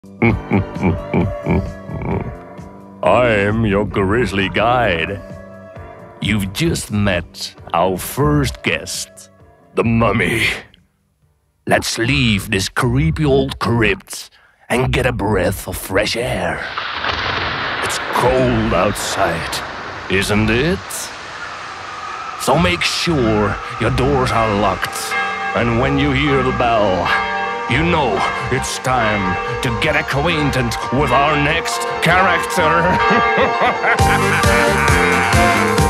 I'm your grizzly guide. You've just met our first guest, the mummy. Let's leave this creepy old crypt and get a breath of fresh air. It's cold outside, isn't it? So make sure your doors are locked, and when you hear the bell, you know it's time to get acquainted with our next character.